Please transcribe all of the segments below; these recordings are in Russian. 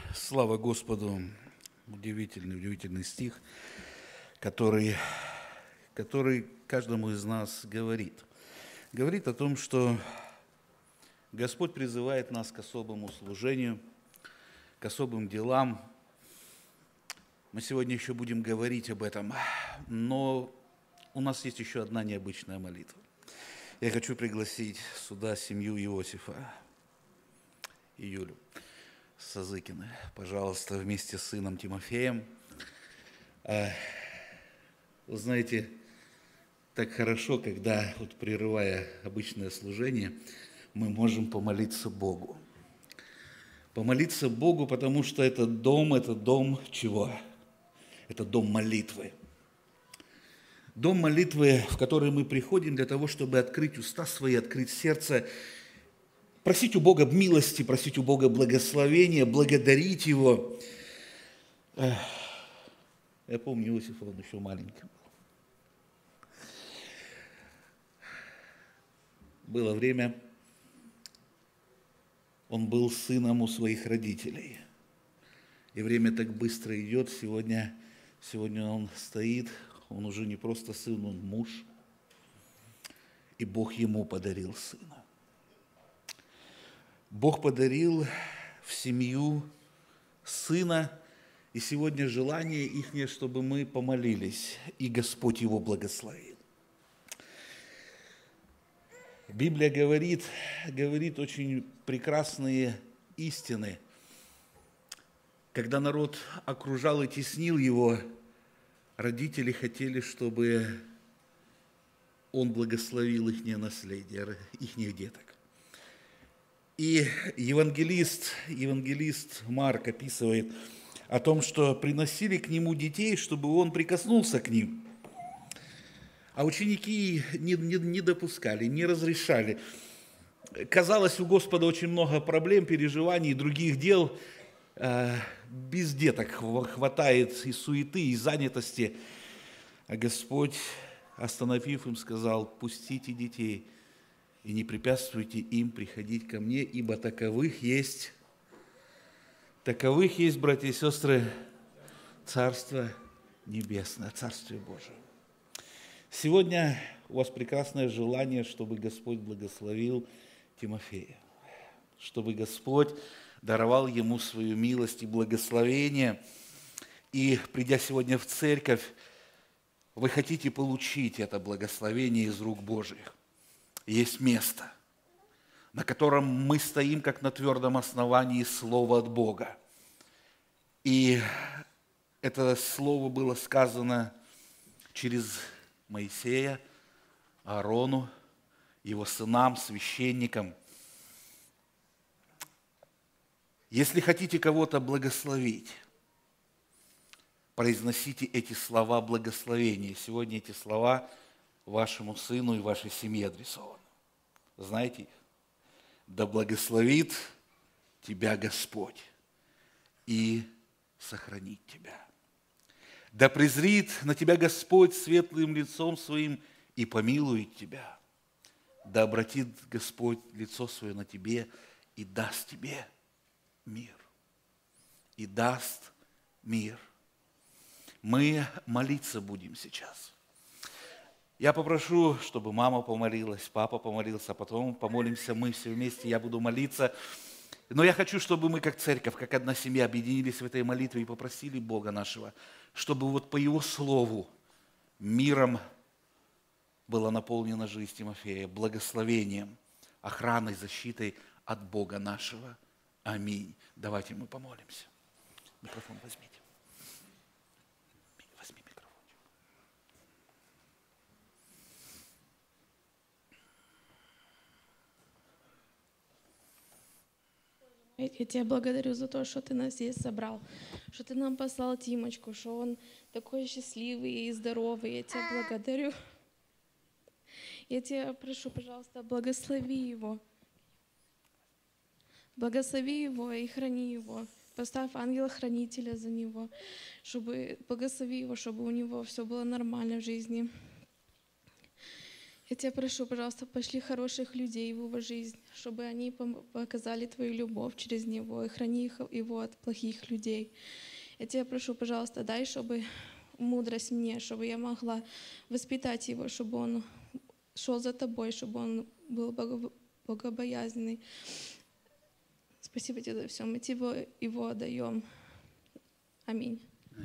Слава Господу! Удивительный стих, который каждому из нас говорит. Говорит о том, что Господь призывает нас к особому служению, к особым делам. Мы сегодня еще будем говорить об этом, но у нас есть еще одна необычная молитва. Я хочу пригласить сюда семью Иосифа и Юлю Сазыкины, пожалуйста, вместе с сыном Тимофеем. Вы знаете, так хорошо, когда, вот прерывая обычное служение, мы можем помолиться Богу. Помолиться Богу, потому что этот дом чего? Это дом молитвы. Дом молитвы, в который мы приходим для того, чтобы открыть уста свои, открыть сердце, просить у Бога милости, просить у Бога благословения, благодарить Его. Я помню Иосифа, он еще маленький был. Было время, он был сыном у своих родителей. И время так быстро идет. Сегодня он стоит, он уже не просто сын, он муж. И Бог ему подарил сына. Бог подарил в семью сына, и сегодня желание ихнее, чтобы мы помолились, и Господь его благословил. Библия говорит очень прекрасные истины. Когда народ окружал и теснил его, родители хотели, чтобы он благословил ихнее наследие, ихних деток. И евангелист Марк описывает о том, что приносили к нему детей, чтобы он прикоснулся к ним. А ученики не допускали, не разрешали. Казалось, у Господа очень много проблем, переживаний, других дел. Без деток хватает и суеты, и занятости. А Господь, остановив им, сказал: «Пустите детей и не препятствуйте им приходить ко мне, ибо таковых есть, братья и сестры, Царство Небесное, Царствие Божие». Сегодня у вас прекрасное желание, чтобы Господь благословил Тимофея, чтобы Господь даровал ему свою милость и благословение. И, придя сегодня в церковь, вы хотите получить это благословение из рук Божьих. Есть место, на котором мы стоим, как на твердом основании слова от Бога. И это слово было сказано через Моисея, Аарону, его сынам, священникам. Если хотите кого-то благословить, произносите эти слова благословения. Сегодня эти слова вашему сыну и вашей семье адресованы. Знаете их? «Да благословит тебя Господь и сохранит тебя. Да презрит на тебя Господь светлым лицом своим и помилует тебя. Да обратит Господь лицо свое на тебе и даст тебе мир». И даст мир. Мы молиться будем сейчас. Я попрошу, чтобы мама помолилась, папа помолился, а потом помолимся мы все вместе, я буду молиться. Но я хочу, чтобы мы как церковь, как одна семья объединились в этой молитве и попросили Бога нашего, чтобы вот по Его Слову миром была наполнена жизнь Тимофея, благословением, охраной, защитой от Бога нашего. Аминь. Давайте мы помолимся. Микрофон возьмите. Возьми микрофон. Я тебя благодарю за то, что ты нас здесь собрал, что ты нам послал Тимочку, что он такой счастливый и здоровый. Я тебя благодарю. Я тебя прошу, пожалуйста, благослови его. Благослови его и храни его. Поставь ангела-хранителя за него, чтобы благослови его, чтобы у него все было нормально в жизни. Я тебя прошу, пожалуйста, пошли хороших людей в его жизнь, чтобы они показали Твою любовь через него, и храни его от плохих людей. Я тебя прошу, пожалуйста, дай, чтобы мудрость мне, чтобы я могла воспитать его, чтобы он шел за Тобой, чтобы он был богобоязненный. Спасибо Тебе за все. Мы Тебе его отдаем. Аминь.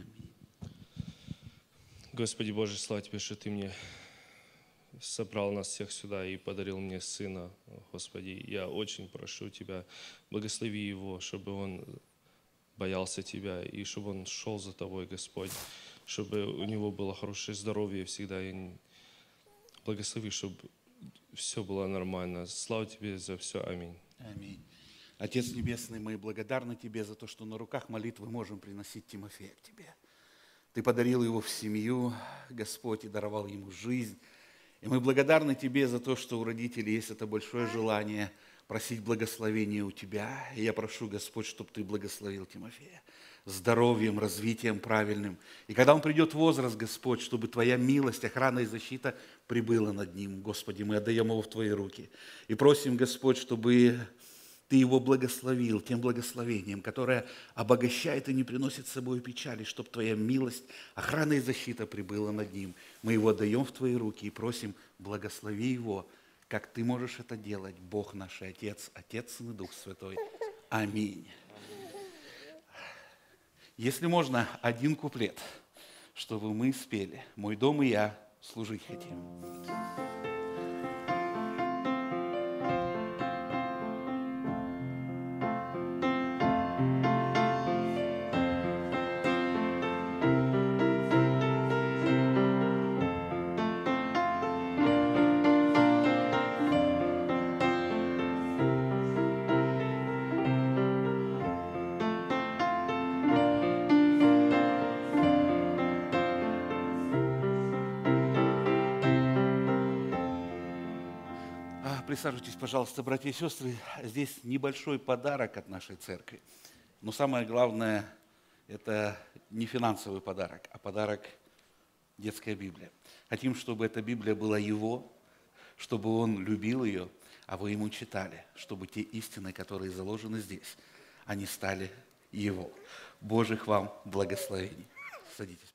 Господи Боже, слава Тебе, что Ты мне собрал нас всех сюда и подарил мне сына. Господи, я очень прошу Тебя, благослови его, чтобы он боялся Тебя и чтобы он шел за Тобой, Господь, чтобы у него было хорошее здоровье всегда. И благослови, чтобы все было нормально. Слава Тебе за все. Аминь. Аминь. Отец Небесный, мы благодарны Тебе за то, что на руках молитвы можем приносить Тимофея к Тебе. Ты подарил его в семью, Господь, и даровал ему жизнь. И мы благодарны Тебе за то, что у родителей есть это большое желание просить благословения у Тебя. И я прошу, Господь, чтобы Ты благословил Тимофея здоровьем, развитием правильным. И когда он придет в возраст, Господь, чтобы Твоя милость, охрана и защита прибыла над ним. Господи, мы отдаем его в Твои руки. И просим, Господь, чтобы Ты его благословил тем благословением, которое обогащает и не приносит с собой печали, чтобы Твоя милость, охрана и защита прибыла над ним. Мы его отдаем в Твои руки и просим, благослови его, как Ты можешь это делать, Бог наш Отец, Отец, Сын и Дух Святой. Аминь. Если можно, один куплет, чтобы мы спели. «Мой дом и я служить хотим». Присаживайтесь, пожалуйста, братья и сестры. Здесь небольшой подарок от нашей церкви. Но самое главное, это не финансовый подарок, а подарок детская Библия. Хотим, чтобы эта Библия была его, чтобы он любил ее, а вы ему читали, чтобы те истины, которые заложены здесь, они стали его. Божьих вам благословений. Садитесь.